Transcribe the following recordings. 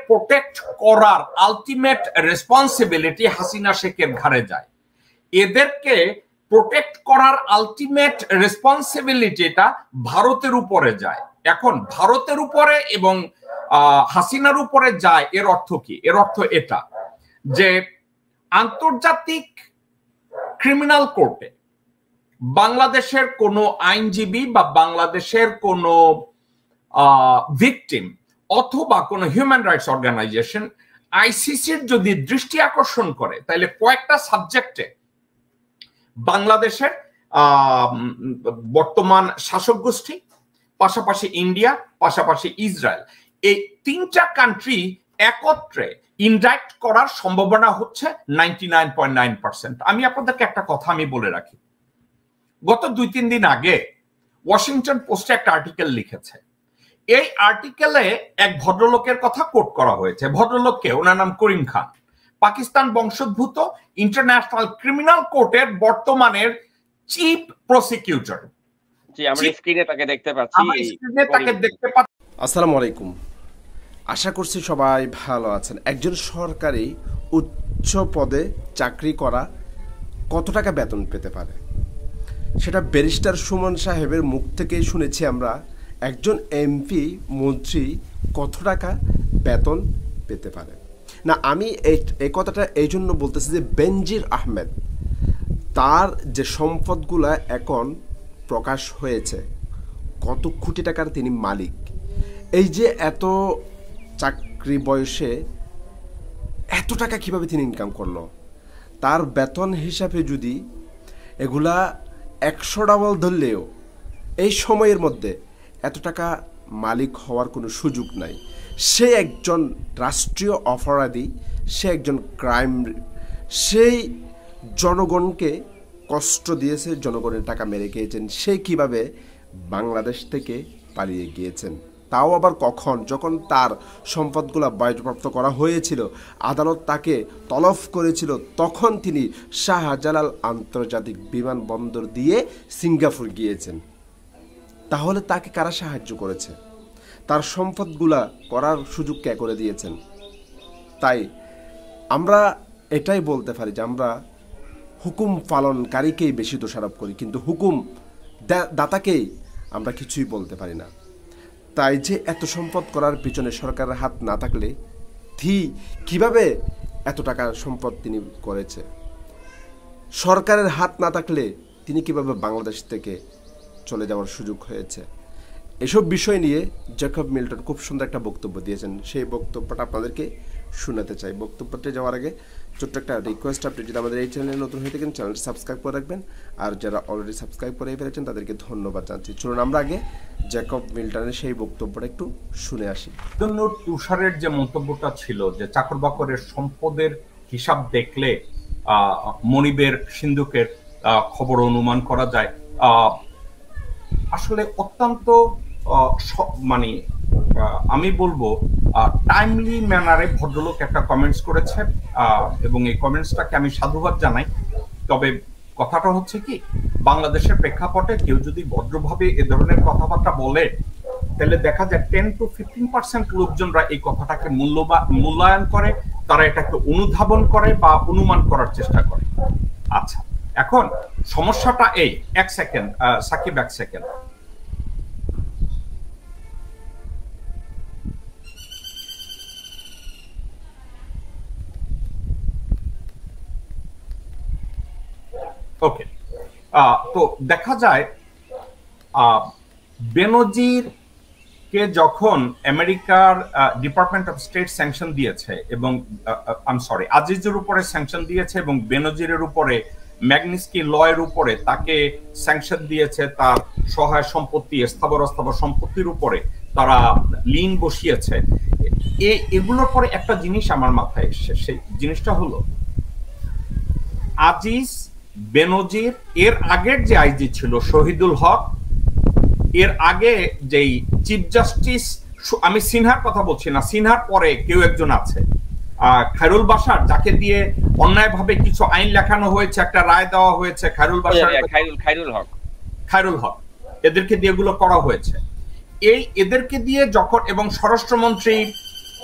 Protect করার ultimate responsibility Hasina শেখের ঘাড়ে যায়। এদেরকে প্রোটেক্ট করার আলটিমেট রেসপন্সিবিলিটিটা ভারতের উপরে যায়। এখন ভারতের উপরে এবং হাসিনার উপরে যায়, এর অর্থ কি? এর অর্থ এটা যে আন্তর্জাতিক ক্রিমিনাল কোর্টে বাংলাদেশের কোনো আইনজীবী বা বাংলাদেশের কোনো ভিকটিম অথবা কোনো হিউম্যান রাইটস অর্গানাইজেশন আইসিসির যদি দৃষ্টি আকর্ষণ করে, তাহলে কয়েকটা সাবজেক্টে বাংলাদেশের বর্তমান শাসক গোষ্ঠী, পাশাপাশি ইন্ডিয়া, পাশাপাশি ইসরায়েল, এই তিনটা কান্ট্রি একত্রে ইনডাইক্ট করার সম্ভাবনা হচ্ছে 99.9%। আমি আপনাদেরকে একটা কথা আমি বলে রাখি, গত 2-3 দিন আগে ওয়াশিংটন পোস্টে একটা আর্টিকেল লিখেছে। এই আর্টিকেলে এক ভদ্রলোকের কথা কোট করা হয়েছে। ভদ্রলোককে, ওনার নাম করিম খান, পাকিস্তান বংশোদ্ভূত, ইন্টারন্যাশনাল ক্রিমিনাল কোর্টের বর্তমানের চিফ প্রসিকিউটর। জি, আমরা স্ক্রিনে তাকে দেখতে পাচ্ছি। আসসালামু আলাইকুম, আশা করছি সবাই ভালো আছেন। একজন সরকারি উচ্চ পদে চাকরি করা কত টাকা বেতন পেতে পারে সেটা ব্যারিস্টার সুমন সাহেবের মুখ থেকেই শুনেছি আমরা। একজন এমপি মন্ত্রী কত টাকা বেতন পেতে পারে না, আমি এই কথাটা এই জন্য বলতেছি যে বেনজির আহমেদ, তার যে সম্পদগুলা এখন প্রকাশ হয়েছে, কত কোটি টাকার তিনি মালিক। এই যে এত চাকরি বয়সে এত টাকা কিভাবে তিনি ইনকাম করলো, তার বেতন হিসাবে যদি এগুলা 100 ডাবল ধরলেও এই সময়ের মধ্যে এত টাকা মালিক হওয়ার কোনো সুযোগ নাই। সে একজন রাষ্ট্রীয় অপরাধী, সে একজন ক্রাইম, সেই জনগণকে কষ্ট দিয়েছে, জনগণের টাকা মেরে খেয়েছেন। সে কিভাবে বাংলাদেশ থেকে পালিয়ে গিয়েছেন, তাও আবার কখন? যখন তার সম্পদগুলো বাজেয়াপ্ত করা হয়েছিল, আদালত তাকে তলব করেছিল, তখন তিনি শাহজালাল আন্তর্জাতিক বিমানবন্দর দিয়ে সিঙ্গাপুর গিয়েছেন। তাহলে তাকে কারা সাহায্য করেছে? তার সম্পদগুলা করার সুযোগ কে করে দিয়েছেন? তাই আমরা এটাই বলতে পারি যে আমরা হুকুম পালনকারীকেই বেশি দোষারোপ করি, কিন্তু হুকুম দাতাকেই আমরা কিছুই বলতে পারি না। তাই যে এত সম্পদ করার পিছনে সরকারের হাত না থাকলে কিভাবে এত টাকার সম্পদ তিনি করেছে? সরকারের হাত না থাকলে তিনি কিভাবে বাংলাদেশ থেকে চলে যাওয়ার সুযোগ হয়েছে? এসব বিষয় নিয়ে জ্যাকব মিল্টন খুব সুন্দর একটা বক্তব্য দিয়েছেন। সেই বক্তব্যটা আপনাদেরকে শোনাতে চাই। বক্তব্যটা যাওয়ার আগে ছোট্ট একটা রিকোয়েস্ট, আপনি যদি আমাদের এই চ্যানেলে নতুন হয়ে থাকেন চ্যানেলটি সাবস্ক্রাইব করে রাখবেন, আর যারা অলরেডি সাবস্ক্রাইব করে ফেলেছেন তাদেরকে ধন্যবাদ জানাচ্ছি। চলুন আমরা আগে জ্যাকব মিল্টনের সেই বক্তব্যটা একটু শুনে আসি। তুষারের যে মন্তব্যটা ছিল যে চাকর বাকরের সম্পদের হিসাব দেখলে মনিবের সিন্ধুকের খবর অনুমান করা যায়, আসলে অত্যন্ত মানে আমি বলবো টাইমলি ম্যানারে ভদ্রলোক একটা কমেন্টস করেছে, এবং এই কমেন্টসটাকে আমি সাধুবাদ জানাই। তবে কথাটা হচ্ছে কি, বাংলাদেশের প্রেক্ষাপটে কেউ যদি ভদ্রভাবে এ ধরনের কথাবার্তা বলে, তাহলে দেখা যায় 10 to 15% লোকজনরা এই কথাটাকে মূল্যায়ন করে, তারা এটাকে অনুধাবন করে বা অনুমান করার চেষ্টা করে। আচ্ছা, এখন সমস্যাটা এই, এক সেকেন্ড সাকিব, এক সেকেন্ড। ওকে, তো দেখা যায় বেনজির কে যখন আমেরিকার ডিপার্টমেন্ট অফ স্টেট স্যাংশন দিয়েছে, এবং আজিজের উপরে স্যাংশন দিয়েছে, এবং বেনজিরের উপরে ম্যাগনিস্কি ল এর উপরে তাকে স্যাংশন দিয়েছে, তার সহায় সম্পত্তি, স্থাবর অস্থাবর সম্পত্তির উপরে তারা লিন বসিয়েছে। এগুলোর পরে একটা জিনিস আমার মাথায় এসছে, সেই জিনিসটা হলো আজিজ, বেনজির, এর আগের যে আইজি ছিল শহীদুল হক, এর আগে যেই চিফ জাস্টিস, আমি সিনহার কথা বলছি না, সিনহার পরে কেউ একজন আছে খায়রুল বাশার, যাকে দিয়ে অন্যায়ভাবে কিছু আইন লেখানো হয়েছে, একটা রায় দেওয়া হয়েছে, খায়রুল বাশার, খায়রুল হক, এদেরকে দিয়ে এগুলো করা হয়েছে। এদেরকে দিয়ে যখন, এবং স্বরাষ্ট্রমন্ত্রী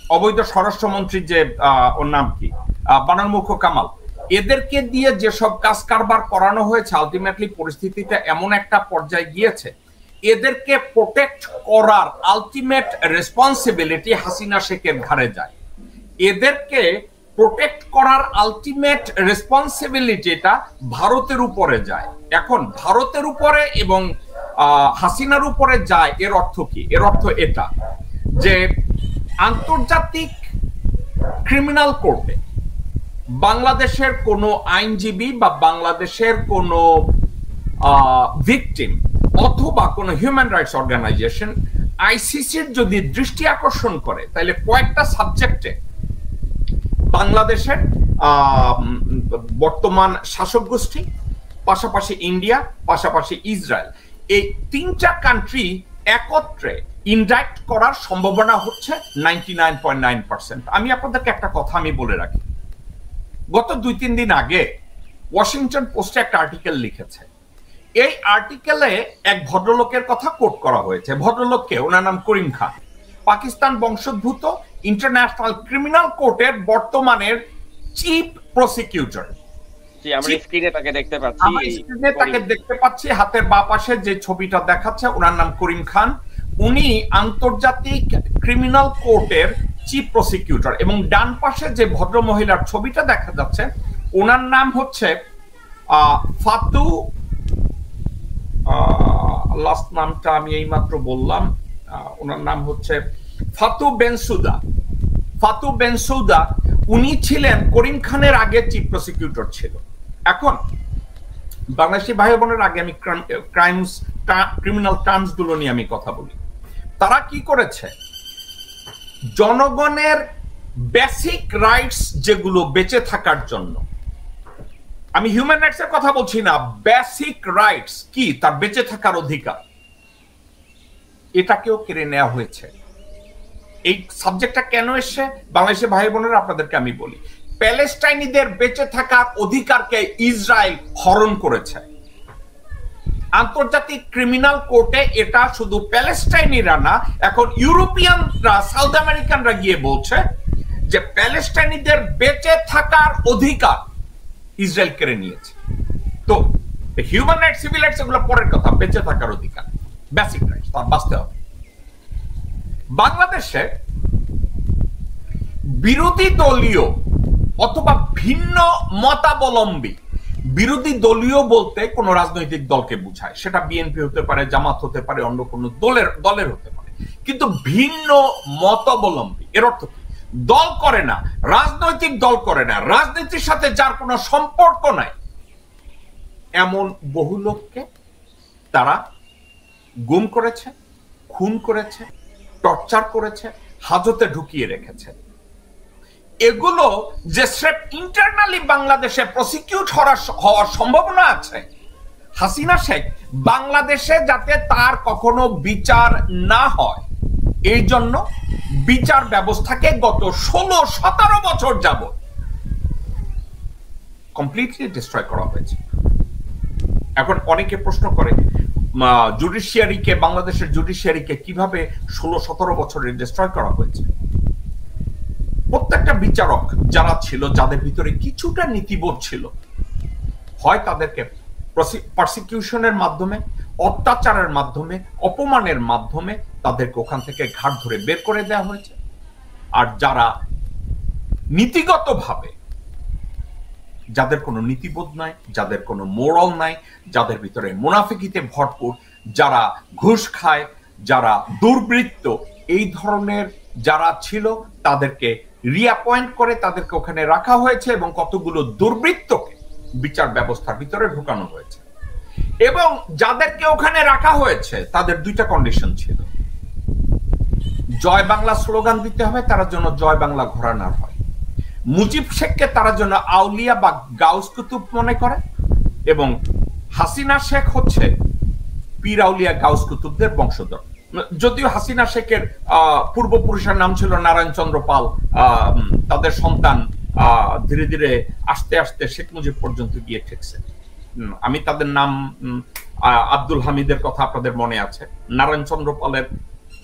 অবৈধ স্বরাষ্ট্রমন্ত্রী যে ওর নাম কি, বানরমুখ কামাল, এদেরকে দিয়ে যেসব কাজ কারবার করানো হয়েছে, আলটিমেটলি পরিস্থিতিটা এমন একটা পর্যায়ে গিয়েছে, এদেরকে প্রোটেক্ট করার আলটিমেট রেসপন্সিবিলিটি হাসিনা শেখের ঘাড়ে যায়। এদেরকে প্রোটেক্ট করার আলটিমেট রেসপন্সিবিলিটিটা ভারতের উপরে যায়। এখন ভারতের উপরে এবং হাসিনার উপরে যায়, এর অর্থ কি? এর অর্থ এটা যে আন্তর্জাতিক ক্রিমিনাল কোর্টে বাংলাদেশের কোনো আইনজীবী বা বাংলাদেশের কোনো ভিকটিম অথবা কোনো হিউম্যান রাইটস অর্গানাইজেশন আইসিসির যদি দৃষ্টি আকর্ষণ করে, তাহলে কয়েকটা সাবজেক্টে বাংলাদেশের বর্তমান শাসক গোষ্ঠী, পাশাপাশি ইন্ডিয়া, পাশাপাশি ইসরায়েল, এই তিনটা কান্ট্রি একত্রে ইনডাইক্ট করার সম্ভাবনা হচ্ছে 99.9%। আমি আপনাদেরকে একটা কথা আমি বলে রাখি, গত 2-3 দিন আগে ওয়াশিংটন পোস্টে একটা আর্টিকেল লিখেছে। এই আর্টিকেলে এক ভদ্রলোকের কথা কোট করা হয়েছে। ভদ্রলোককে, ওনার নাম করিম খান, পাকিস্তান বংশোদ্ভূত, ইন্টারন্যাশনাল ক্রিমিনাল কোর্টের বর্তমানের চিফ প্রসিকিউটর। আমরা স্ক্রিনে তাকে দেখতে পাচ্ছি, হাতের বাঁ পাশে যে ছবিটা দেখাচ্ছে, ওনার নাম করিম খান। উনি আন্তর্জাতিক ক্রিমিনাল কোর্টের চিফ প্রসিকিউটর। এবং ডান পাশে যে ভদ্র মহিলার ছবিটা দেখা যাচ্ছে, ওনার নাম হচ্ছে ফাতু, লাস্ট নামটা আমি এইমাত্র বললাম, ওনার নাম হচ্ছে ফাতু বেনসুদা। ফাতু বেনসুদা উনি ছিলেন করিম খানের আগে চিফ প্রসিকিউটর ছিল। এখন বাংলাদেশি ভাই বোনের আগে আমি ক্রিমিনাল টার্মস গুলো নিয়ে আমি কথা বলি। তারা কি করেছে, জনগণের বেসিক রাইটস যেগুলো বেঁচে থাকার জন্য, আমি হিউম্যান রাইটস এর কথা বলছি না, বেসিক রাইটস কি, তার বেঁচে থাকার অধিকার, এটাকেও কেড়ে নেওয়া হয়েছে। এই সাবজেক্টটা কেন এসছে বাংলাদেশের ভাই বোনেরা আপনাদেরকে আমি বলি, প্যালেস্টাইনিদের বেঁচে থাকার অধিকারকে ইসরায়েল হরণ করেছে। আন্তর্জাতিক ক্রিমিনাল কোর্টে এটা শুধু প্যালেস্টাইনিরা না, এখন ইউরোপিয়ানরা, সাউথ আমেরিকানরা গিয়ে বলছে যে প্যালেস্টাইনিদের বেঁচে থাকার অধিকার ইসরায়েল কেড়ে নিয়েছে। তো হিউম্যান রাইটস, সিভিল রাইটস এগুলো পরের কথা, বেঁচে থাকার অধিকার, বেসিক রাইটস, তার বাঁচতে হবে। বাংলাদেশে বিরোধী দলীয় অথবা ভিন্ন মতাবলম্বী, বিরোধী দলীয় বলতে কোন রাজনৈতিক দলকে বোঝায়, সেটা বিএনপি হতে পারে, জামাত হতে পারে, অন্য কোন দলের হতে পারে, কিন্তু ভিন্ন মতাবলম্বী এর অর্থ কি? দল করে না, রাজনৈতিক দল করে না, রাজনীতির সাথে যার কোনো সম্পর্ক নাই, এমন বহু লোককে তারা গুম করেছে, খুন করেছে, টর্চার করেছে, হাজতে ঢুকিয়ে রেখেছে। এগুলো যে স্রেফ ইন্টারনালি বাংলাদেশে প্রসিকিউট হওয়ার সম্ভাবনা আছে, হাসিনা শেখ বাংলাদেশে যাতে তার কখনো বিচার না হয়, এই জন্য বিচার ব্যবস্থাকে গত 16-17 বছর যাবত কমপ্লিটলি ডিস্ট্রয় করা হয়েছে। এখন অনেকে প্রশ্ন করে জুডিশিয়ারিকে, বাংলাদেশের জুডিশিয়ারিকে কিভাবে 16-17 বছরে ডিস্ট্রয় করা হয়েছে? প্রত্যেকটা বিচারক যারা ছিল, যাদের ভিতরে কিছুটা নীতিবোধ ছিল, হয় তাদেরকে পারসিকিউশনের মাধ্যমে, অত্যাচারের মাধ্যমে, অপমানের মাধ্যমে তাদেরকে ওখান থেকে ঘাট ধরে বের করে দেওয়া হয়েছে। আর যারা নীতিগতভাবে, যাদের কোনো নীতিবোধ নাই, যাদের কোনো মোরাল নাই, যাদের ভিতরে মুনাফিকিতে ভরপুর, যারা ঘুষ খায়, যারা দুর্বৃত্ত, এই ধরনের যারা ছিল, তাদেরকে রিঅ্যাপয়েন্ট করে তাদেরকে ওখানে রাখা হয়েছে এবং কতগুলো দুর্বৃত্তকে বিচার ব্যবস্থার ভিতরে ঢুকানো হয়েছে। এবং যাদেরকে ওখানে রাখা হয়েছে তাদের দুইটা কন্ডিশন ছিল, জয় বাংলা স্লোগান দিতে হবে, তারা যেন জয় বাংলা ঘোরানোর হয়। মুজিব শেখকে তারা যেন আউলিয়া বা গাউস কুতুব মনে করে, এবং হাসিনা শেখ হচ্ছে পীর আউলিয়া গাউস কুতুবদের বংশধর। যদিও হাসিনা শেখের পূর্বপুরুষের নাম ছিল নারায়ণ চন্দ্র পাল, তাদের সন্তান ধীরে ধীরে আস্তে আস্তে শেখ মুজিব পর্যন্ত গিয়ে ঠেকছে। আমি তাদের নাম, আব্দুল হামিদের কথা আপনাদের মনে আছে, নারায়ণ চন্দ্র পালের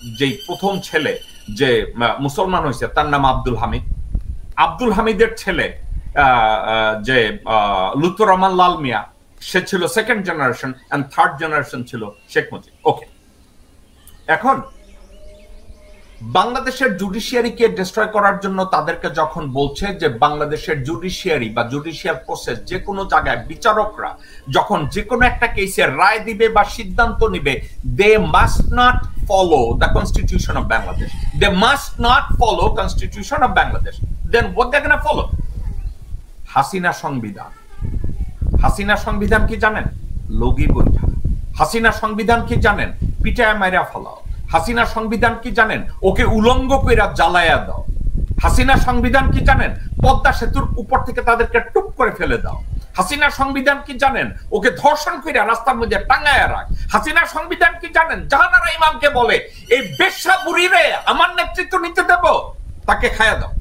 যে প্রথম ছেলে যে মুসলমান হয়েছে তার নাম আব্দুল হামিদ। আব্দুল হামিদের ছেলে যে লুৎফর রহমান লাল মিয়া, সে ছিল second generation, and third generation ছিল শেখ মুজিব। ওকে, এখন বাংলাদেশের জুডিশিয়ারিকে ডিস্ট্রয় করার জন্য তাদেরকে যখন বলছে যে বাংলাদেশের জুডিশিয়ারি বা জুডিশিয়াল প্রসেস, যে কোনো জায়গায় বিচারকরা যখন যে কোনো একটা কেসের রায় দিবে বা সিদ্ধান্ত নিবে, they must not follow the constitution of Bangladesh, they must not follow constitution of Bangladesh, then what they gonna follow? Hasina সংবিধান। হাসিনা সংবিধান কি জানেন? লগি বৈঠা। হাসিনা সংবিধান কি জানেন? পিটায় মাইরা ফলাও। হাসিনা সংবিধান কি জানেন? ওকে উলঙ্গ কইরা জ্বালায়া দাও। হাসিনা সংবিধান কি জানেন? পদ্মা সেতুর উপর থেকে তাদেরকে টুপ করে ফেলে দাও। হাসিনা সংবিধান কি জানেন? ওকে ধর্ষণ কইরা রাস্তার মধ্যে টাঙ্গায়া রাখ। হাসিনা সংবিধান কি জানেন? জাহানারা ইমামকে বলে এই বেশ্যা বুড়িরে আমার নেতৃত্ব নিতে দেব, তাকে খায়া দাও।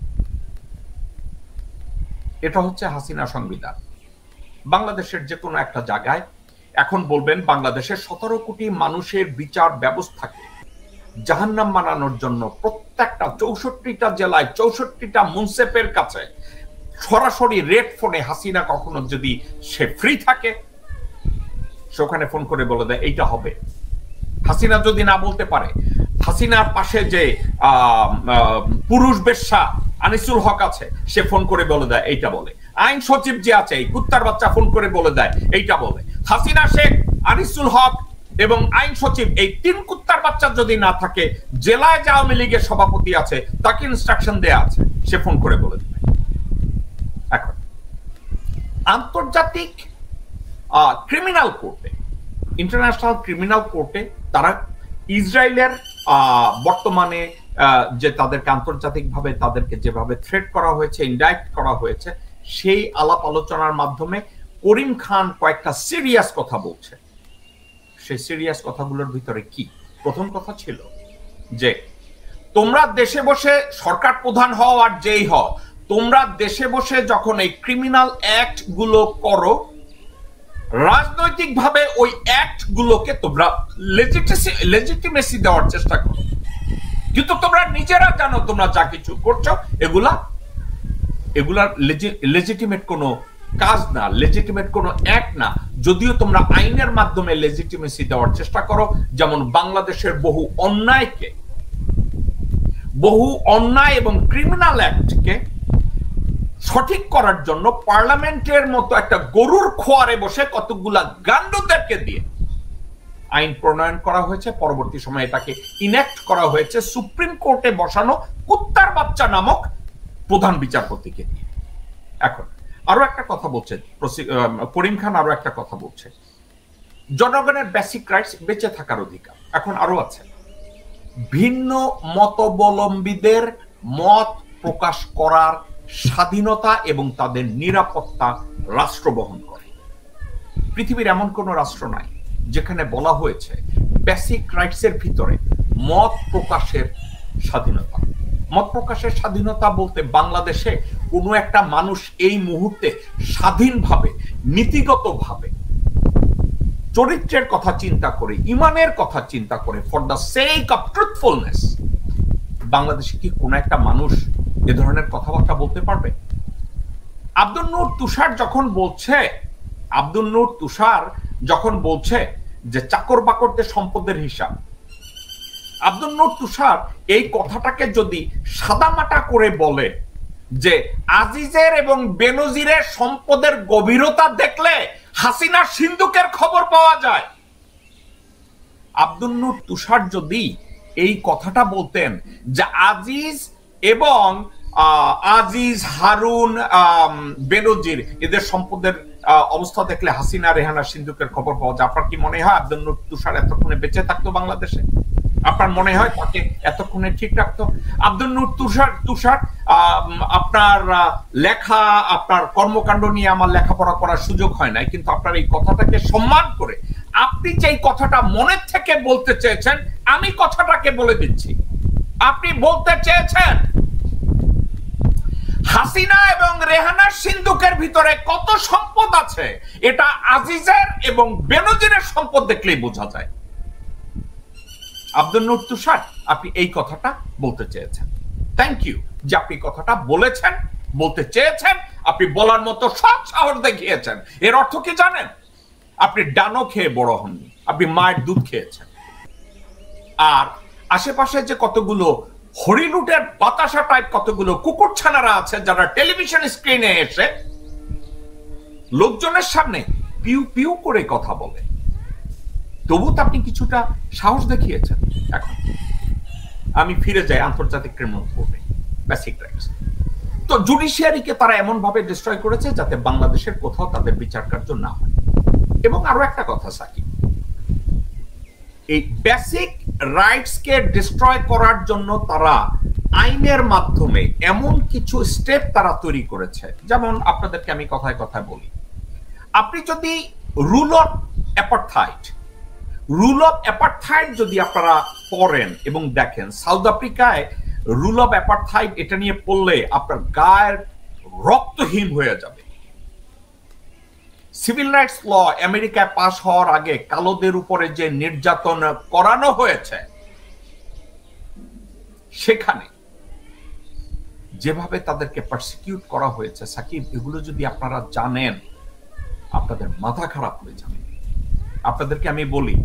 এটা হচ্ছে হাসিনা সংবিধান। বাংলাদেশের যে কোনো একটা জায়গায় এখন বলবেন বাংলাদেশের 17 কোটি মানুষের বিচার ব্যবস্থাকে জাহান্নাম বানানোর জন্য প্রত্যেকটা 64টা জেলায় 64টা মুন্সেপের কাছে সরাসরি রেড ফোনে হাসিনা কখনো যদি সে ফ্রি থাকে, সে ওখানে ফোন করে বলে দেয় এইটা হবে। হাসিনা যদি না বলতে পারে, হাসিনার পাশে যে পুরুষ বেশ্যা আনিসুল হক আছে, সে ফোন করে বলে দেয় এইটা বলে। আইন সচিব যে আছে এই কুত্তার বাচ্চা ফোন করে বলে দেয় এইটা বলে। হাসিনা শেখ, আনিসুল হক এবং আইন সচিব, এই 3 কুত্তার বাচ্চা যদি না থাকে, জেলায় যে আওয়ামী লীগের সভাপতি আছে তাকে ইনস্ট্রাকশন দেয়া আছে, সে ফোন করে বলে দেবে। এখন আন্তর্জাতিক ক্রিমিনাল কোর্টে, ইন্টারন্যাশনাল ক্রিমিনাল কোর্টে তারা ইসরায়েলের বর্তমানে যে তাদেরকে আন্তর্জাতিকভাবে তাদেরকে যেভাবে থ্রেট করা হয়েছে, ইনডাইক্ট করা হয়েছে, সেই আলাপ আলোচনার মাধ্যমে করিম খান কয়েকটা সিরিয়াস কথা বলছে। সেই সিরিয়াস কথাগুলোর ভিতরে কি? প্রথম কথা ছিল যে তোমরা দেশে বসে সরকার প্রধান হও আর যেই হও, তোমরা দেশে বসে যখন এই ক্রিমিনাল অ্যাক্ট গুলো করো, রাজনৈতিকভাবে ওই অ্যাক্ট গুলোকে তোমরা লেজিটিমেসি দেওয়ার চেষ্টা করো, কিন্তু তোমরা নিজেরা জানো তোমরা যা কিছু করছো এগুলা লেজিটিমেট কোনো কাজ না, লেজিটিমেট কোনো অ্যাক্ট না। যদিও তোমরা আইনের মাধ্যমে লেজিটিমেসি দেওয়ার চেষ্টা করো, যেমন বাংলাদেশের বহু অন্যায় এবং ক্রিমিনাল অ্যাক্টকে সঠিক করার জন্য পার্লামেন্টের মতো একটা গরুর খোয়ারে বসে কতগুলা গান্ডুদেরকে দিয়ে আইন প্রণয়ন করা হয়েছে। পরবর্তী সময়ে এটাকে ইনঅ্যাক্ট করা হয়েছে সুপ্রিম কোর্টে বসানো কুত্তার বাচ্চা নামক প্রধান বিচারপতিকে দিয়ে। এখন আরো একটা কথা বলছে করিম খান, আরো একটা কথা বলছে, জনগণের বেসিক রাইটস, বেঁচে থাকার অধিকার। এখন আরো আছে, ভিন্ন মতাবলম্বীদের মত প্রকাশ করার স্বাধীনতা এবং তাদের নিরাপত্তা রাষ্ট্র বহন করে। পৃথিবীর এমন কোন রাষ্ট্র নাই যেখানে বলা হয়েছে বেসিক রাইটস এর ভিতরে মত প্রকাশের স্বাধীনতা। মত প্রকাশের স্বাধীনতা বলতে বাংলাদেশে কোনো একটা মানুষ এই মুহূর্তে স্বাধীনভাবে, নীতিগতভাবে, চরিত্রের কথা চিন্তা করে, ইমানের কথা চিন্তা করে, for the sake of truthfulness, বাংলাদেশে কি কোনো একটা মানুষ এ ধরনের কথাবার্তা বলতে পারবে? আব্দুল নূর তুষার যখন বলছে যে চাকর বাকরদের সম্পদের হিসাব, আব্দুল নূর তুষার এই কথাটাকে যদি সাদামাটা করে বলে যে আজিজের এবং বেনজিরের সম্পদের গভীরতা দেখলে হাসিনার সিন্ধুকের খবর পাওয়া যায়, আব্দুল নূর তুষার যদি এই কথাটা বলতেন যে আজিজ এবং আজিজ, হারুন, বেনজির এদের সম্পদের অবস্থা দেখলে হাসিনা রেহানা সিন্ধুকের খবর পাওয়া যায়, আপনার কি মনে হয় আব্দুল নূর তুষার এতক্ষণে বেঁচে থাকতো বাংলাদেশে? আপনার মনে হয় তাকে এতক্ষণে ঠিক রাখতো? আব্দুল নূর তুষার আপনার লেখা, আপনার কর্মকাণ্ড নিয়ে আমার লেখাপড়া করার সুযোগ হয় নাই, কিন্তু আপনার এই কথাটাকে সম্মান করে আপনি যে কথাটা মনের থেকে বলতে চেয়েছেন, আমি কথাটাকে বলে দিচ্ছি। আপনি বলতে চেয়েছেন হাসিনা এবং রেহানার সিন্ধুকের ভিতরে কত সম্পদ আছে এটা আজিজের এবং বেনজিরের সম্পদ দেখলেই বোঝা যায়। আব্দুল নূর তুষার, আপনি এই কথাটা বলতে চেয়েছেন। থ্যাংক ইউ যে আপনি কথাটা বলেছেন, বলতে চেয়েছেন, আপনি বলার মতো সব সাহস দেখিয়েছেন। এর অর্থ কি জানেন? আপনি ডানো খেয়ে বড় হননি, আপনি মায়ের দুধ খেয়েছেন। আর আশেপাশে যে কতগুলো হরিলুটের বাতাসা টাইপ কতগুলো কুকুরছানারা আছে যারা টেলিভিশন স্ক্রিনে এসে লোকজনের সামনে পিউ পিউ করে কথা বলে, তবু তো আপনি কিছুটা সাহস দেখিয়েছেন। এখন আমি ফিরে যাই আন্তর্জাতিক ক্রিমিনাল কোর্টে, বেসিক রাইটস। তো জুডিশিয়ারিকে তারা এমন ভাবে ডিস্ট্রয় করেছে যাতে বাংলাদেশের কোথাও তাদের বিচার কার্য না হয়। এবং আরো একটা কথা সাকিব, এই বেসিক রাইটস কে ডিস্ট্রয় করার জন্য তারা আইনের মাধ্যমে এমন কিছু স্টেপ তারা তৈরি করেছে, যেমন আপনাদেরকে আমি কথায় কথায় বলি, আপনি যদি রুল অফ অ্যাপারথাইড যদি আপনারা পড়েন এবং দেখেন, সাউথ আফ্রিকায় রুল অফ অ্যাপারথাইড এটা নিয়ে পড়লে আপনার গায়ের রক্তহীন হয়ে যাবে। সিভিল রাইটস ল আমেরিকায় পাশ হওয়ার আগে কালোদের উপরে যে নির্যাতন করানো হয়েছে, সেখানে যেভাবে তাদেরকে পারসিকিউট করা হয়েছে, সাকিব, এগুলো যদি আপনারা জানেন আপনাদের মাথা খারাপ হয়ে যাবে। আপনাদেরকে আমি বলি,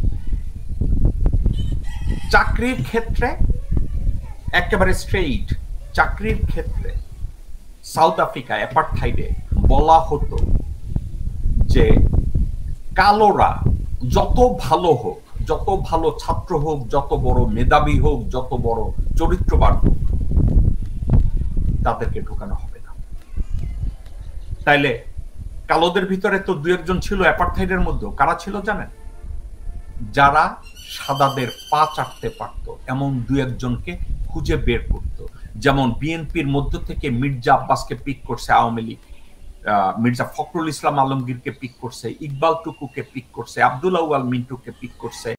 চাকরির ক্ষেত্রে একেবারে স্ট্রেইট, চাকরির ক্ষেত্রে সাউথ আফ্রিকা অ্যাপারথাইডে বলা হতো যে কালোরা যত ভালো হোক, যত ভালো ছাত্র হোক, যত বড় মেধাবী হোক, যত বড় চরিত্রবান হোক, তাদেরকে ঢোকানো হবে না। তাইলে কালোদের ভিতরে তো দু একজন ছিল অ্যাপারথাইডের মধ্যে, কারা ছিল জানেন? যারা সাদাদের পা চাটতে পারত এমন দু একজনকে খুঁজে বের করত। যেমন বিএনপির মধ্য থেকে মির্জা আব্বাসকে পিক করছে আওয়ামী লীগ, মির্জা ফখরুল ইসলাম আলমগীরকে পিক করছে, ইকবাল টুকুকে পিক করছে, আব্দুল আউয়াল মিন্টুকে পিক করছে,